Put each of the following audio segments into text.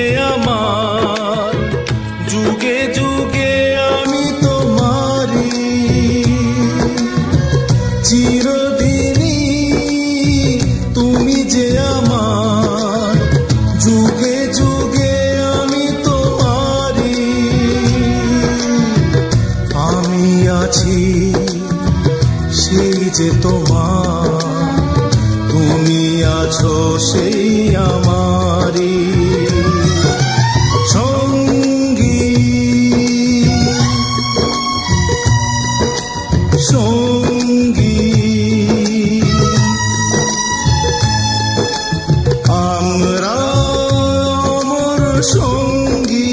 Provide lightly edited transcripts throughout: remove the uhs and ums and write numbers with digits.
আমার, যুগে যুগে আমি তোমারি, চিরদিনই তুমি যে আমার, যুগে যুগে আমি তোমারি। আমি আছি সেই যে তোমার, তুমি আছো সেই আমারি সঙ্গী, সঙ্গী। আমরা আমার সঙ্গী।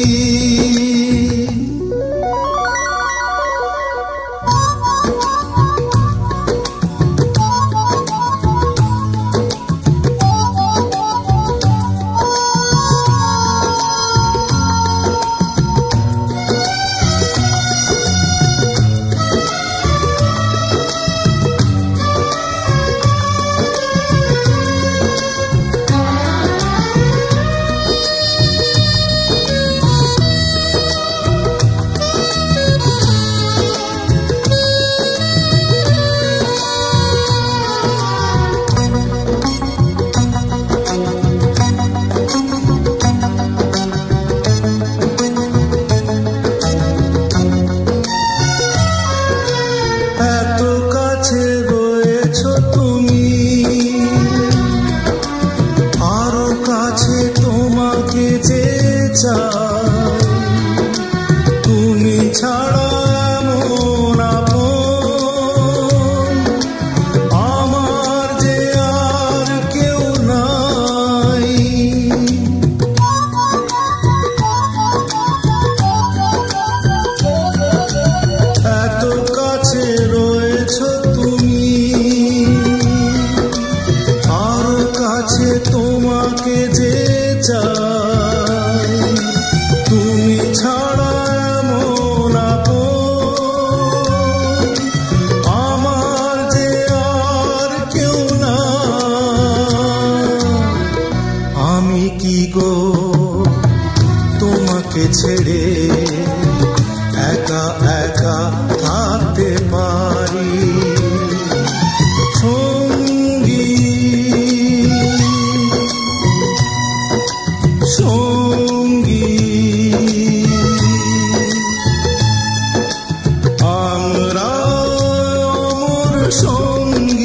তুমি আরো কাছে তোমাকে যে চাই, তুমি ছাড়া এমন আপন আমার যে আর কেউ নাই। এত কাছে রয়েছ তুমি, কাছে তোমাকে যে চাই, তুমি ছাড়া এমন আপন আমার যে আর কেউ না। আমি কি গো তোমাকে ছেড়ে একা একা থাকতে পারি সঙ্গী, সঙ্গী। আমরা আমার সঙ্গী।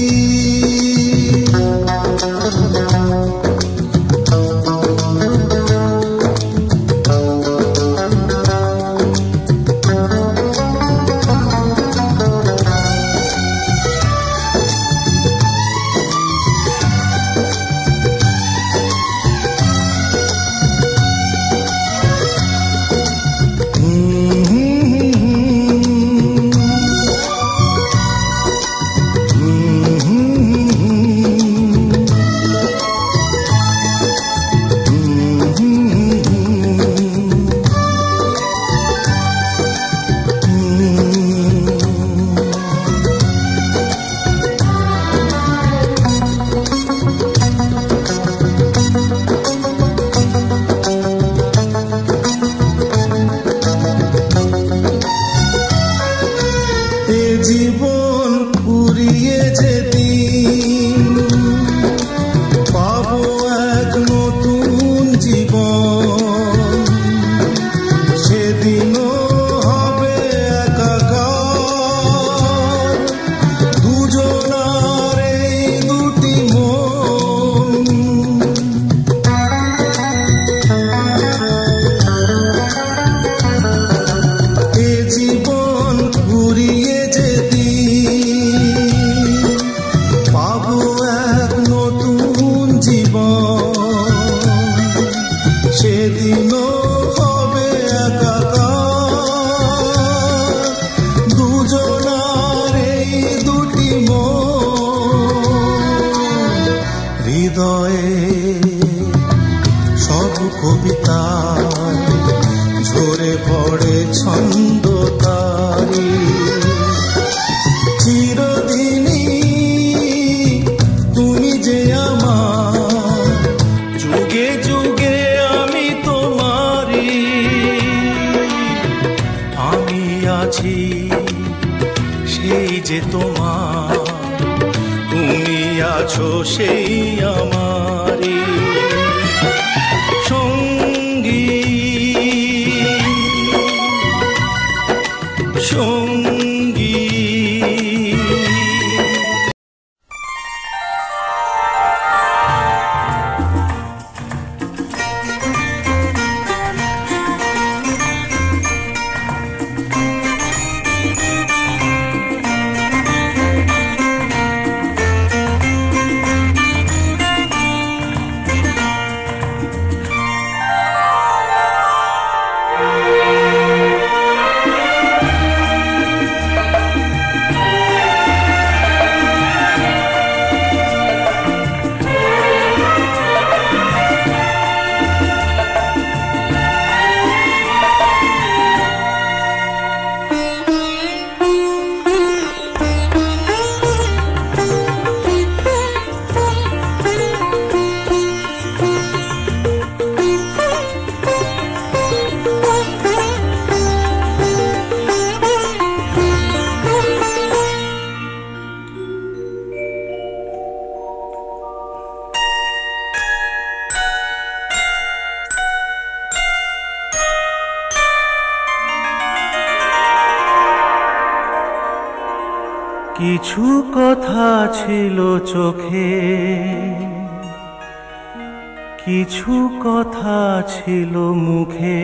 জীবন ফুরিয়ে যেদিন পাবো এক নতুন জীবন, সেদিনও হবে একাকার দুজনার এই দুটি মন। এ জীবন ফুরিয়ে পাবো এক নতুন জীবন, সেদিনও হবে একাকার দুজনার এই দুটি মন। হৃদয়ে সব কবিতায় ঝরে পড়ে ছন্দ তারি, চিরদিনই তুমি যে আমার, যুগে যুগে যে তোমার, তুমি আছো সেই আমারই সঙ্গী সঙ্গী। কিছু কথা ছিল চোখে, কিছু কথা ছিল মুখে,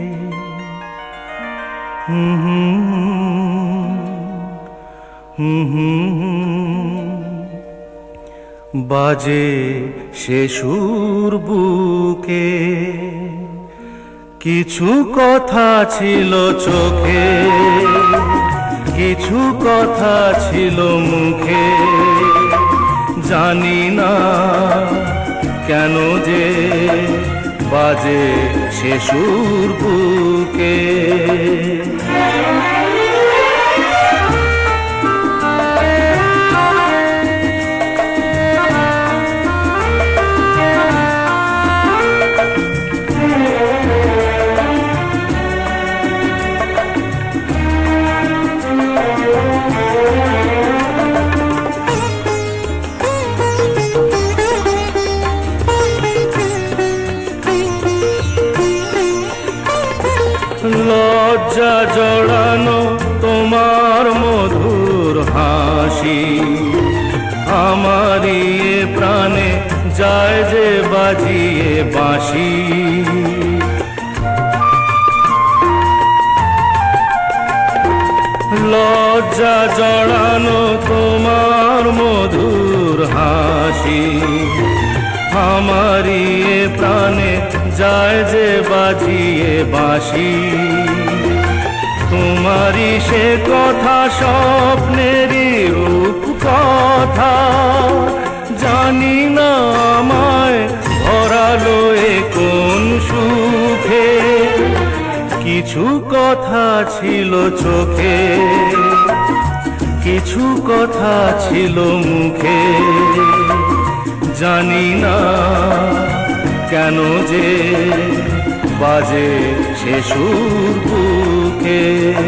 বাজে সে সুর বুকে। কিছু কথা ছিল চোখে, কিছু কথা ছিল মুখে, জানি না কেন যে বাজে সে সুর বুকে। লজ্জা জড়ানো তোমার মধুর হাসি, আমারই প্রাণে যায় যে বাজিয়ে বাঁশি। লজ্জা জড়ানো তোমার মধুর হাসি, আমারই প্রাণে যায় যে বাজিয়ে বাঁশি। তোমারই সে কথা স্বপ্নেরই রূপ কথা, জানি না আমায় ভরালো এ কোন সুখে। কিছু কথা ছিল চোখে, কিছু কথা ছিল মুখে, জানি না কেন যে বাজে সে সুর বুকে।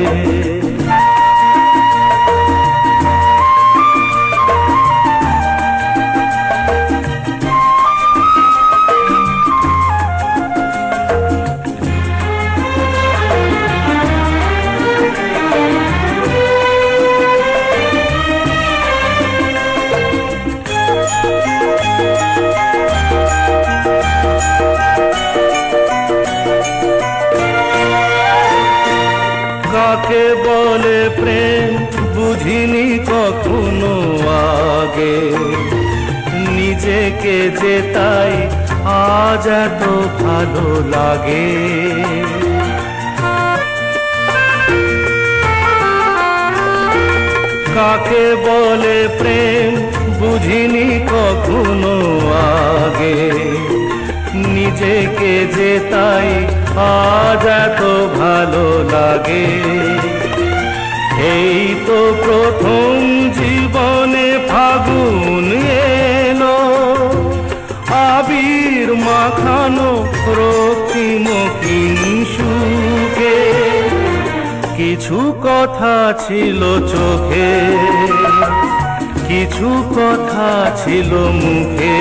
কাকে বলে প্রেম বুঝিনি কখনো আগে, নিজেকে যে তাই আজ এত ভালো লাগে। কাকে বলে প্রেম বুঝিনি কখনো আগে, নিজেকে যে তাই আজ এত ভালো লাগে। এই তো প্রথম জীবনে ফাগুন এলো, আবির মাখানো রক্তিম কিংশুকে। কিছু কথা ছিল চোখে, কিছু কথা ছিল মুখে,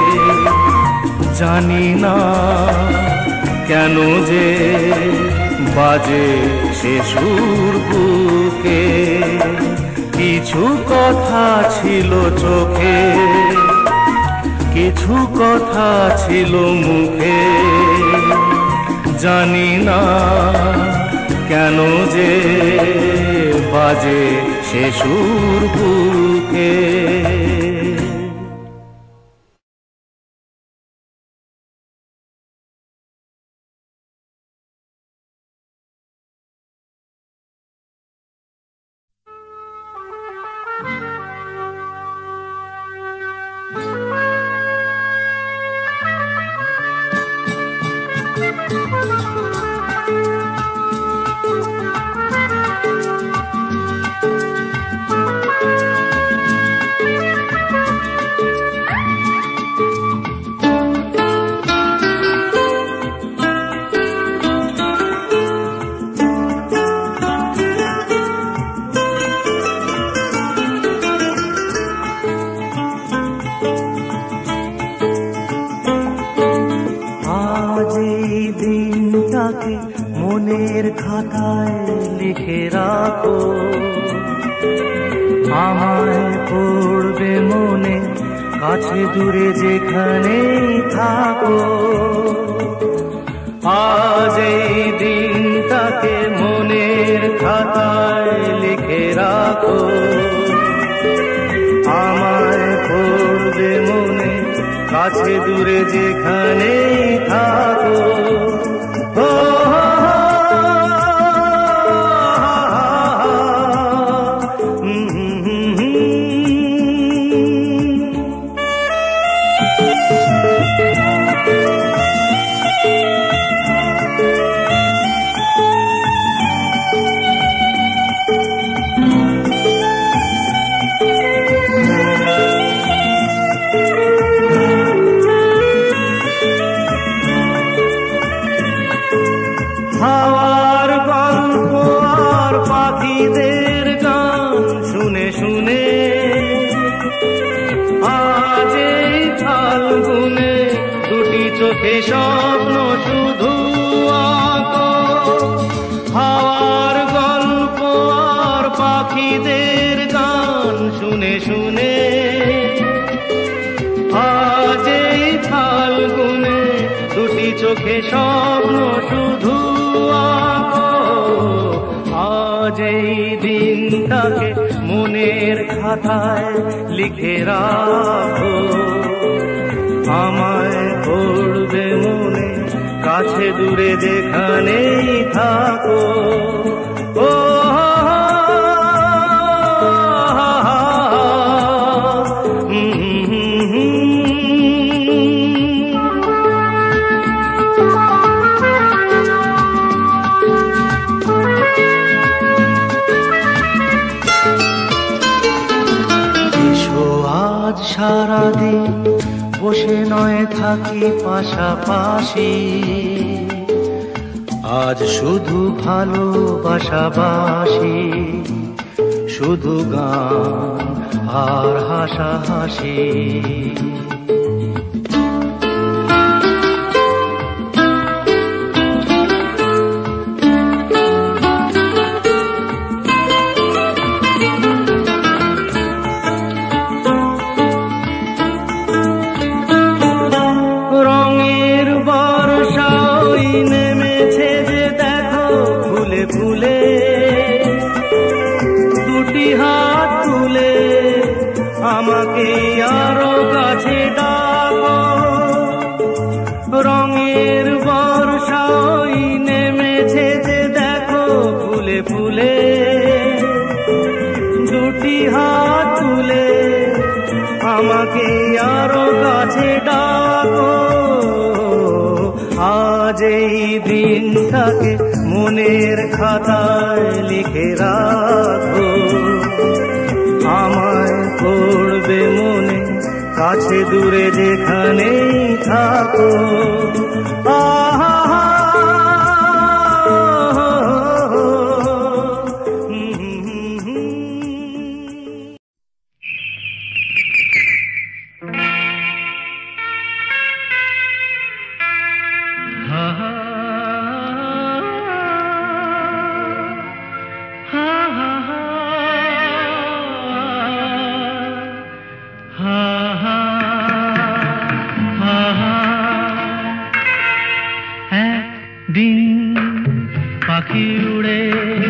জানি না কেন যে বাজে সে সুর বুকে। কিছু কথা ছিল চোখে, কিছু কথা ছিল মুখে, জানি না কেন যে বাজে সে সুর বুকে। মনের খাতায় লিখে রাখো, আমায় পড়বে মনে, কাছে দূরে যেখানেই থাকো। আজ এই দিনটাকে মনের খাতায় লিখে রাখো, আমায় পড়বে মনে, কাছে দূরে যেখানেই থাকো। হাওয়ার গল্প আর পাখিদের গান শুনে শুনে আজ এই ফাল্গুনে দুটি চোখে স্বপ্ন শুধু আঁকো। হাওয়ার গল্প আর পাখিদের গান শুনে শুনে আজ এই ফাল্গুনে দুটি চোখে স্বপ্ন শুধু আঁকো। আজ এই দিনটাকে মনের খাতায় লিখে রাখো, আমায় পড়বে মনে, কাছে দূরে যেখানেই থাকো। ও সারাদিন বসে নয় থাকি পাশাপাশি, আজ শুধু ভালোবাসাবাসি, শুধু গান আর হাসাহাসি। ফুলে দুটি হাত তুলে আমাকে আরো কাছে ডাকো। রঙের বর্ষাই নেমেছে যে দেখো ফুলে ফুলে, দুটি হাত তুলে আমাকে আরো কাছে ডাকো। আজ এই দিনটাকে মনের খাতায় লিখে রাখো, আমায় পড়বে মনে, কাছে দূরে যেখানেই থাকো। আহা একদিন পাখি উড়ে,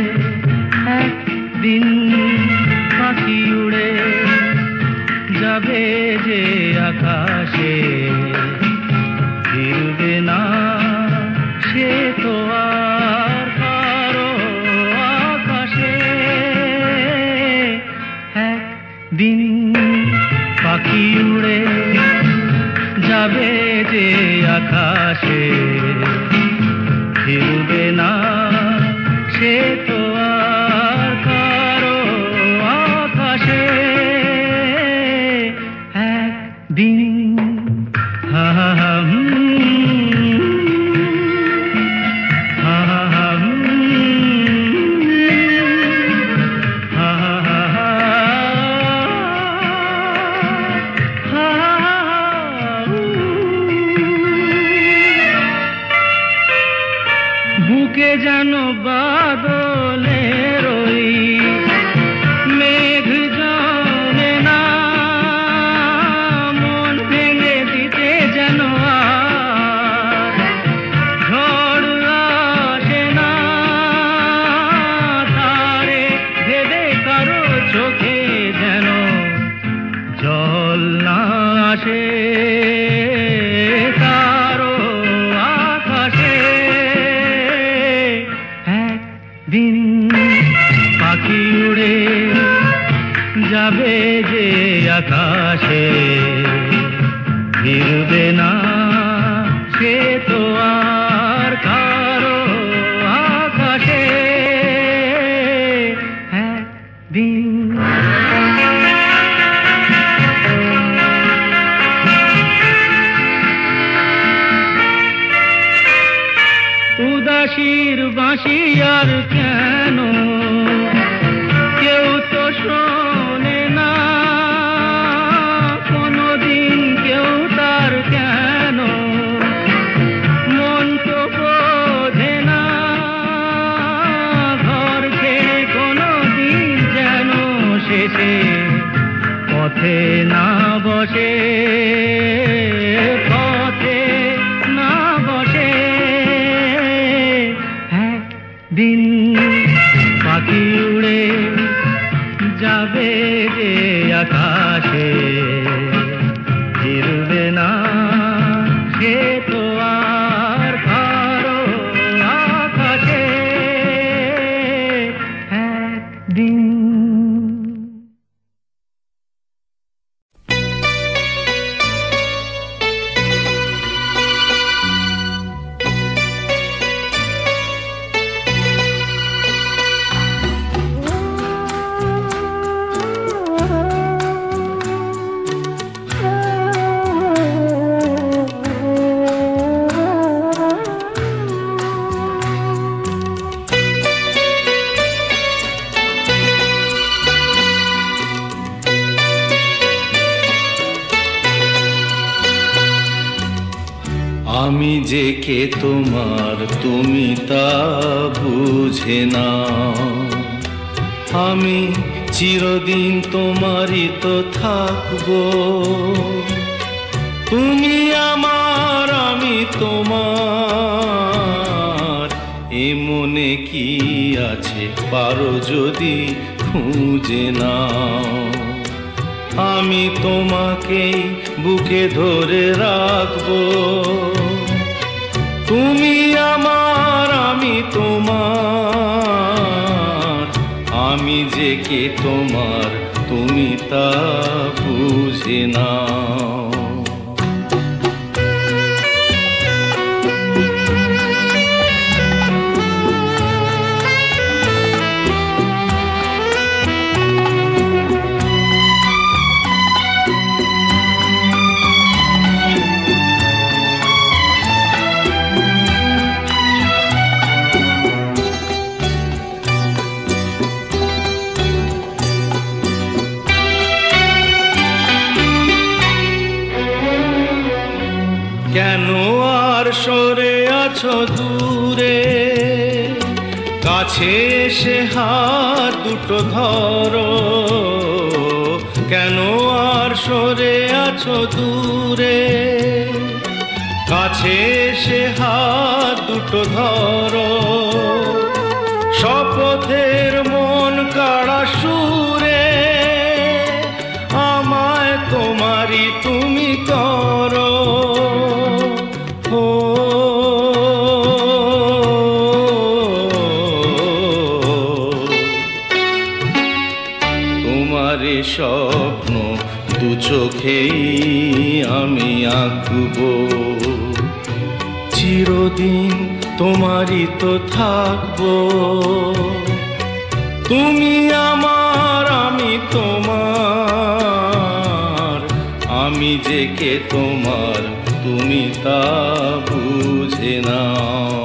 একদিন পাখি উড়ে যাবে যে আকাশে, ফিরবে না সে তো আর কারো আকাশে। একদিন পাখি উড়ে যাবে যে আকাশে, ফিরবে না সে তো আর কারো আকাশে। একদিন হা হা হা বুকে যেন বাদলের ওই মেঘ জমে না, মন ভেঙে দিতে যেন আর ঝড় আসে না, তারে ভেবে কারো চোখে যেন জল না আসে, কারো আকাশে। একদিন পাখি উড়ে যাবে যে আকাশে, ফিরবে না সে তো আর কারো আকাশে। একদিন উদাসীর বাঁশি আর কেন কেউ তো শোনে না, কোনদিন কেউ তার কেন মন তো বোঝে না, ঘর ছেড়ে কোনদিন যেন শেষে পথে না বসে, পথে না বসে। একদিন পাখি উড়ে যাবে যে আকাশে, ফিরবে না সে তো আর কারো আকাশে। একদিন আমি যে কে তোমার তুমি তা বুঝে না, আমি চিরদিন তোমারই তো থাকবো। তুমি আমার আমি তোমার, এ মনে কি আছে পারো যদি খুঁজে নাও। আমি তোমাকেই বুকে ধরে রাখবো, তুমি আমার আমি তোমার, আমি যে কে তোমার তুমি তা বুঝে নাও। কেন আর সরে আছো দূরে, কাছে এসে হাত দুটো ধরো। কেন আর সরে আছো দূরে, কাছে এসে হাত দুটো কষ্ট ধরো, শপথের মন কাড়া সুরে আমায় তোমারই তুমি করো। ও তোমারই স্বপ্ন দু চোখেই আমি আঁকবো, চিরদিন তোমারই তো থাকবো। তুমি আমার আমি তোমার, আমি যে কে তোমার তুমি তা বুঝে নাও।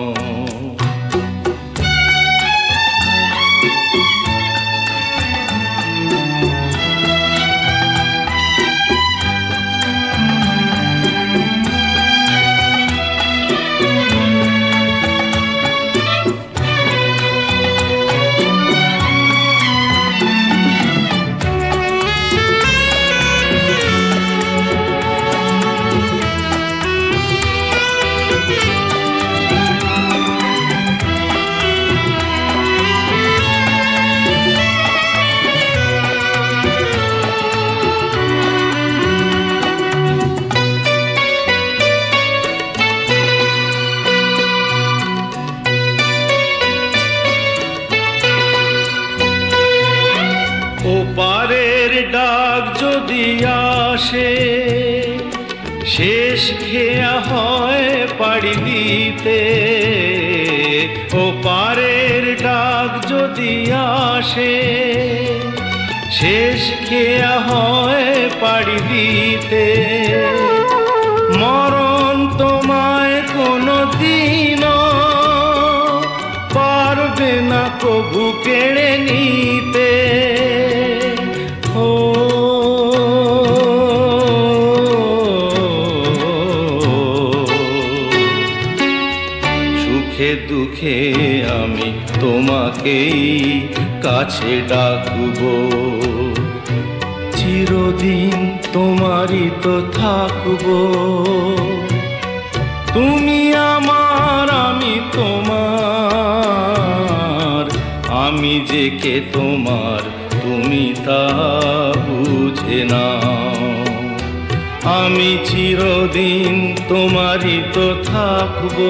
ওপারের ডাক যদি আসে, শেষ খেয়া হয় পাড়ি দিতে। ওপারের ডাক যদি আসে, শেষ খেয়া হয় পাড়ি দিতে। মরণ তোমায় কোনো দিনও পারবে না কবু কেড়ে নিতে। সুখে দুঃখে আমি তোমাকেই কাছে ডাকবো, চিরদিন তোমারই তো থাকবো। তুমি আমার আমি তোমার, আমি যে কে তোমার তুমি তা বুঝে নাও। আমি চিরদিন তোমারই তো থাকবো,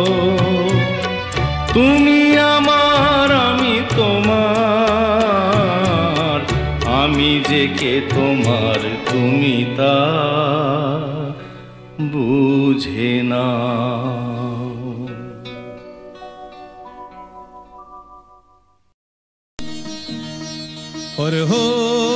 তুমি আমার আমি তোমার, আমি যে কে তোমার তুমি তা বুঝে নাও। और हो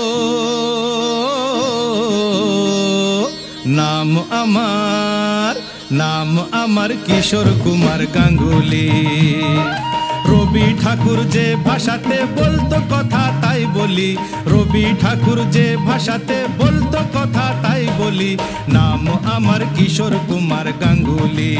नाम अमर किशोर कुमार गांगुली। রবি ঠাকুর যে ভাষাতে বলতো কথা তাই বলি, রবি ঠাকুর যে ভাষাতে বলতো কথা তাই বলি, নাম আমার কিশোর কুমার গাঙ্গুলি।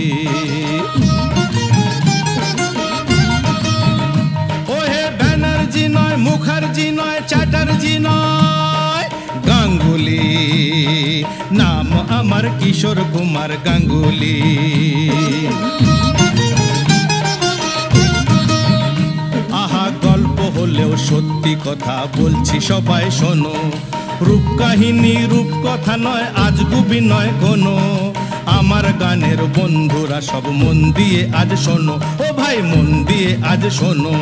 ওহে ব্যানার্জি নয়, মুখার্জি নয়, চ্যাটার্জি নয়, গাঙ্গুলি। নাম আমার কিশোর কুমার গাঙ্গুলি। হলেও সত্যি কথা বলছি সবাই শোনো, রূপ কাহিনী রূপ কথা নয়, আজগুবি নয় কোনো। আমার গানের বন্ধুরা সব মন দিয়ে আজ শোনো, ও ভাই মন দিয়ে আজ শোনো।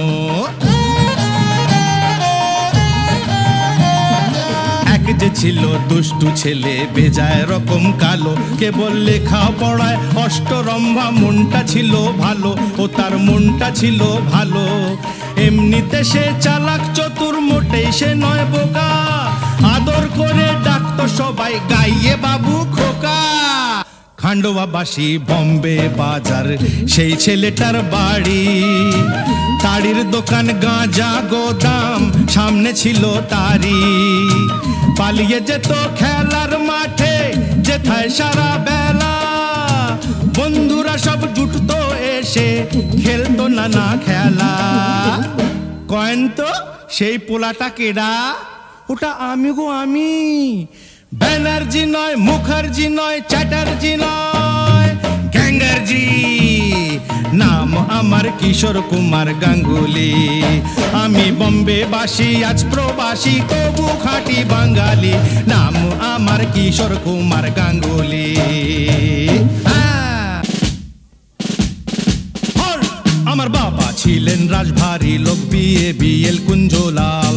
এক যে ছিল দুষ্টু ছেলে বেজায় রকম কালো, কেবল লেখা পড়ায় অষ্টরম্ভা, মনটা ছিল ভালো, ও তার মনটা ছিল ভালো। এমনিতে সে চালাক চতুর, মোটেই সে নয় বোকা, আদর করে ডাকতো সবাই গাইয়ে বাবু খোকা। খান্ডোয়াবাসী বম্বে বাজার সেই ছেলেটার বাড়ি, তাড়ির দোকান গাঁজা গোদাম সামনে ছিল তারি। পালিয়ে যেত খেলার মাঠে যেথায় সারা বেলা, বন্ধুরা সব জুটতো এসে খেলতো নানা খেলা। কয়েন তো সেই পোলাটা কেডা, ওটা আমি গো আমি। ব্যানার্জি নয়, মুখার্জি নয়, চ্যাটার্জি নয়, গ্যাঙ্গার্জি। আমার কিশোর কুমার গাঙ্গুলি। আমি বম্বে বাসী আজ প্রবাসী তবু খাঁটি বাঙালি, নাম আমার কিশোর কুমার গাঙ্গুলি। আমার বাবা ছিলেন রাজভারী লোক, BABL কুঞ্জলাল।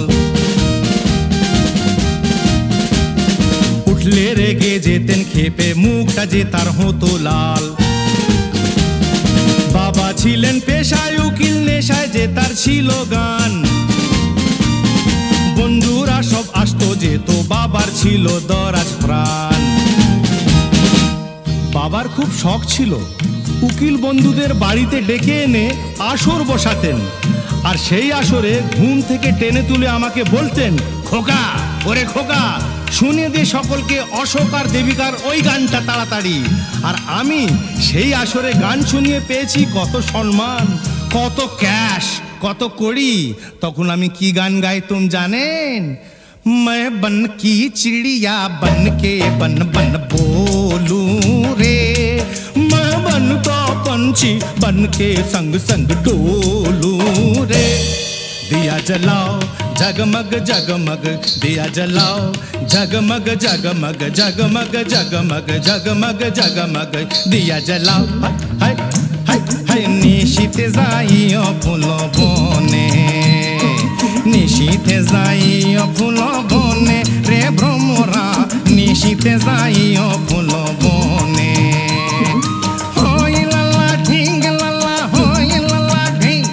উঠলে রেগে যেতেন খেপে, মুখটা যে তার হতো লাল। বাবা ছিলেন পেশায় উকিল, নেশায় যে তার ছিল গান। বন্ধুরা সব আসতো যেত, বাবার ছিল দরাজ প্রাণ। বাবার খুব শখ ছিল উকিল বন্ধুদের বাড়িতে ডেকে এনে আসর বসাতেন, আর সেই আসরে ঘুম থেকে টেনে তুলে আমাকে বলতেন, খোকা ওরে খোকা শুনে দে সকলকে অশোক আর দেবিকার ওই গানটা তাড়াতাড়ি। আর আমি সেই আসরে গান শুনিয়ে পেয়েছি কত সম্মান, কত ক্যাশ, কত কড়ি। তখন আমি কি গান গাইতাম জানেন? मैं बन की चिड़िया बन के बन बन बोलूं रे, मैं बन का पंछी बन के संग संग डोलूं रे। दिया जलाओ जगमग जगमग, दिया जलाओ जगमग जगमग, जगमग जगमग जगमग जगमग दिया जलाओ। हाय हाय हाय निशिते जाइयो फूलो बने, নিশীথে যাইও ফুল বনে রে ভ্রমরা, নিশীথে যাইও ফুল বনে। হই লালা ঢিং লালা, হই লালা ঢিং।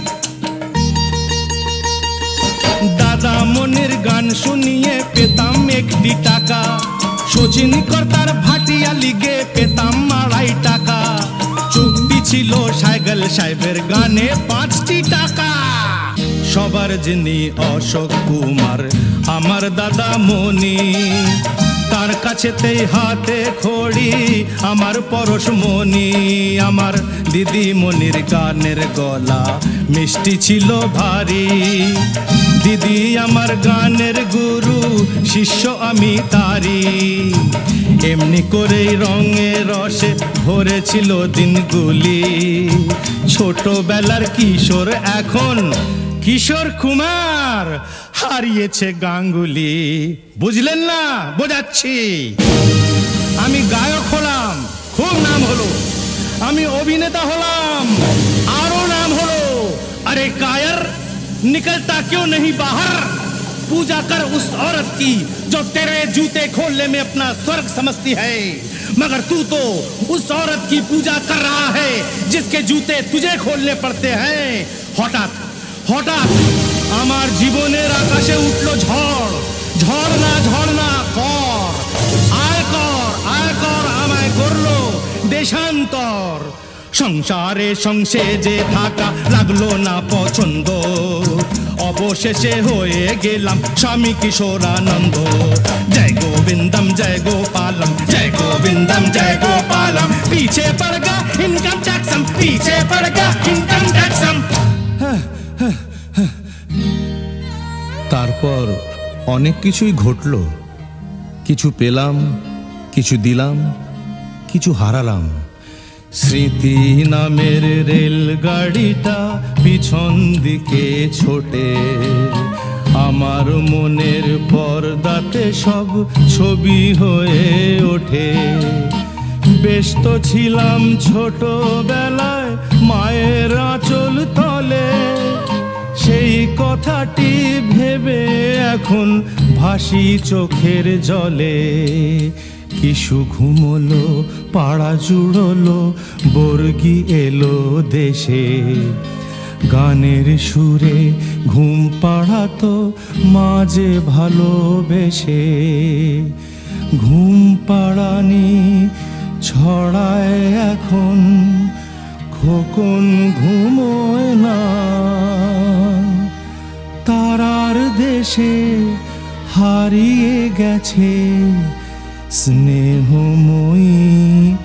দাদা মনির গান শুনিয়ে পেতাম একটি টাকা, শচীন কর্তার ভাটিয়া লিগে পেতাম 2.5 টাকা। চুক্তি ছিল সাইকেল সাহেবের গানে 5টি টাকা। সবার যিনি অশোক কুমার আমার দাদা মনি, তার কাছেতেই হাতে খড়ি আমার পরশমণি। আমার দিদি মনির গানের গলা মিষ্টি ছিল ভারী, দিদি আমার গানের গুরু, শিষ্য আমি তারি। এমনি করেই রঙে রসে ভরেছিল দিনগুলি, ছোটবেলার কিশোর এখন কিশোর কুমার হারিয়েছে গাঙ্গুলি। বুঝলেন না? বোঝাচ্ছি। আমি গায়ক হলাম, খুব নাম হলো। আমি অভিনেতা হলাম, আরো নাম হলো। अरे कायर निकलता क्यों नहीं बाहर, पूजा कर उस औरत की जो तेरे जूते खोलने में अपना स्वर्ग समझती है। मगर तू तो उस औरत की पूजा कर रहा है जिसके जूते तुझे खोलने पड़ते हैं। हठाৎ হঠাৎ আমার জীবনের আকাশে উঠলো ঝড়, ঝড় না কর, আয় কর আমায় করলো দেশান্তর। সংসারে সংসেজে থাকা লাগলো না পছন্দ, অবশেষে হয়ে গেলাম স্বামী কিশোরানন্দ। জয় গোবিন্দম জয় গোপালম, জয় গোবিন্দম জয় গোপালম। পিছে পড় গা ইনকাম ট্যাক্সম, পিছে পড় গা ইনকাম ট্যাক্সম। তারপর অনেক কিছুই ঘটলো, কিছু পেলাম, কিছু দিলাম, কিছু হারালাম। স্মৃতি নামের রেলগাড়িটা পিছন দিকে ছোটে, আমার মনের পর্দাতে সব ছবি হয়ে ওঠে। ব্যস্ত ছিলাম ছোটবেলায় মায়ের আঁচল তলে, সেই কথাটি ভেবে এখন ভাসি চোখের জলে। কিশু ঘুমলো, পাড়া জুড়লো, বর্গি এলো দেশে। গানের সুরে ঘুম পাড়াতো মাঝে ভালোবেসে। ঘুম পাড়ানি ছড়ায় এখন, খোকন ঘুমোয় না। তারার দেশে হারিয়ে গেছে স্নেহময়ী